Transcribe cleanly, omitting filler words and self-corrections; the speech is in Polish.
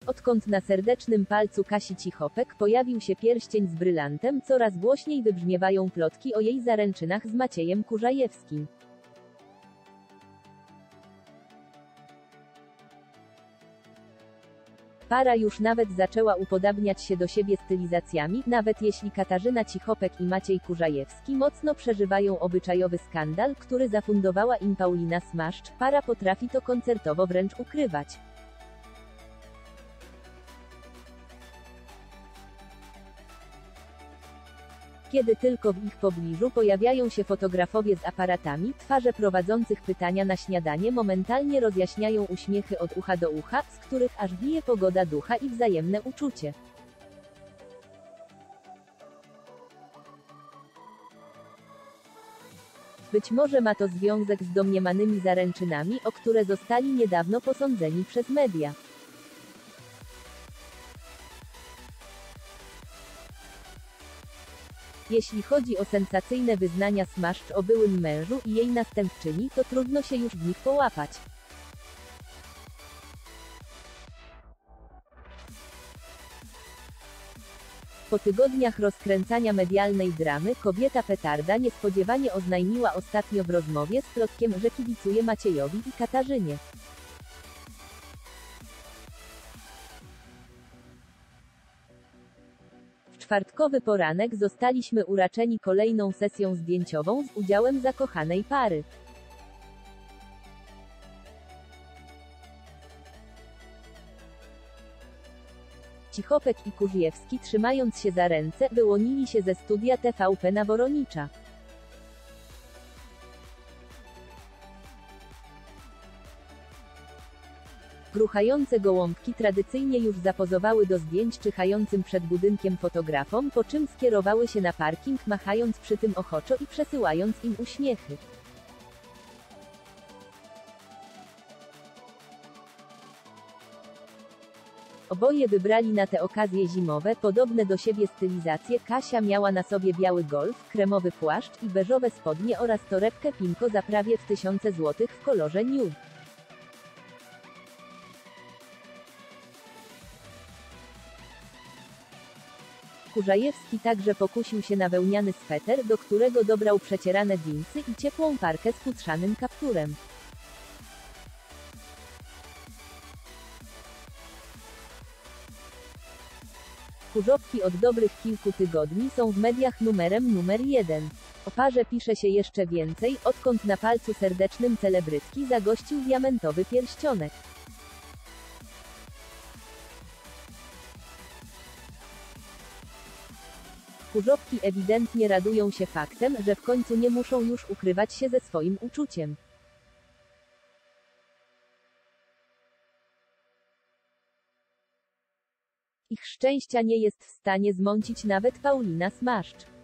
Odkąd na serdecznym palcu Kasi Cichopek pojawił się pierścień z brylantem, coraz głośniej wybrzmiewają plotki o jej zaręczynach z Maciejem Kurzajewskim. Para już nawet zaczęła upodabniać się do siebie stylizacjami, nawet jeśli Katarzyna Cichopek i Maciej Kurzajewski mocno przeżywają obyczajowy skandal, który zafundowała im Paulina Smaszcz, para potrafi to koncertowo wręcz ukrywać. Kiedy tylko w ich pobliżu pojawiają się fotografowie z aparatami, twarze prowadzących pytania na śniadanie momentalnie rozjaśniają uśmiechy od ucha do ucha, z których aż bije pogoda ducha i wzajemne uczucie. Być może ma to związek z domniemanymi zaręczynami, o które zostali niedawno posądzeni przez media. Jeśli chodzi o sensacyjne wyznania Smaszcz o byłym mężu i jej następczyni, to trudno się już w nich połapać. Po tygodniach rozkręcania medialnej dramy, kobieta petarda niespodziewanie oznajmiła ostatnio w rozmowie z Plotkiem, że kibicuje Maciejowi i Katarzynie. W czwartkowy poranek zostaliśmy uraczeni kolejną sesją zdjęciową z udziałem zakochanej pary. Cichopek i Kurzajewski, trzymając się za ręce, wyłonili się ze studia TVP na Woronicza. Gruchające gołąbki tradycyjnie już zapozowały do zdjęć czyhającym przed budynkiem fotografom, po czym skierowały się na parking, machając przy tym ochoczo i przesyłając im uśmiechy. Oboje wybrali na tę okazję zimowe, podobne do siebie stylizacje. Kasia miała na sobie biały golf, kremowy płaszcz i beżowe spodnie oraz torebkę pinko za prawie w 1000 zł w kolorze nude. Kurzajewski także pokusił się na wełniany sweter, do którego dobrał przecierane dżinsy i ciepłą parkę z futrzanym kapturem. Kurzopki od dobrych kilku tygodni są w mediach numer 1. O parze pisze się jeszcze więcej, odkąd na palcu serdecznym celebrytki zagościł diamentowy pierścionek. Kurzopki ewidentnie radują się faktem, że w końcu nie muszą już ukrywać się ze swoim uczuciem. Ich szczęścia nie jest w stanie zmącić nawet Paulina Smaszcz.